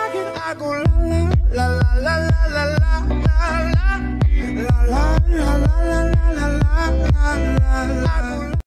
I go la la la la la la la la la la la la la la la la la.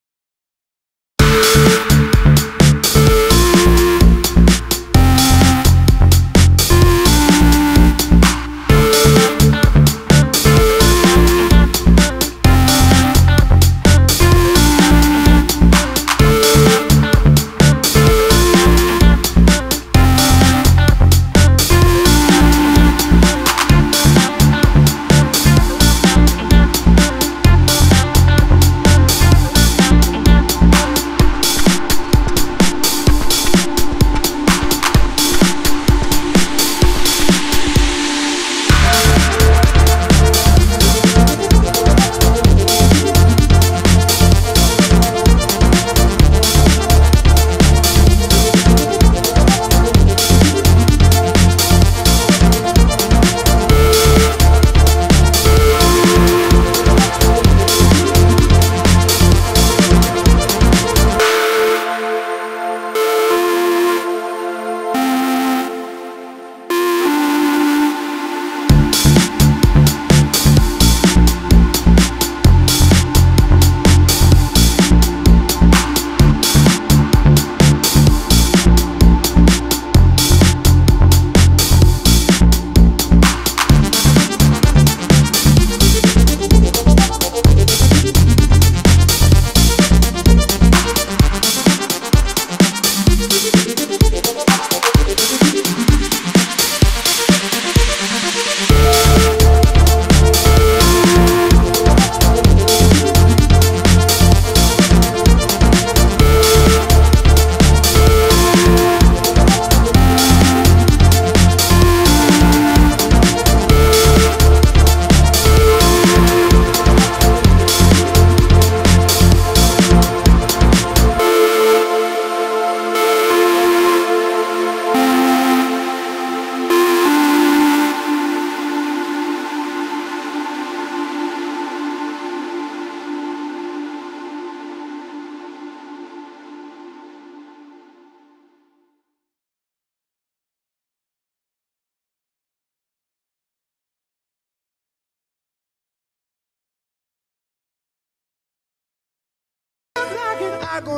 I go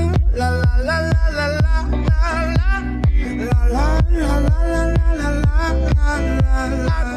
la la la la la la la la la la la la la la la la la.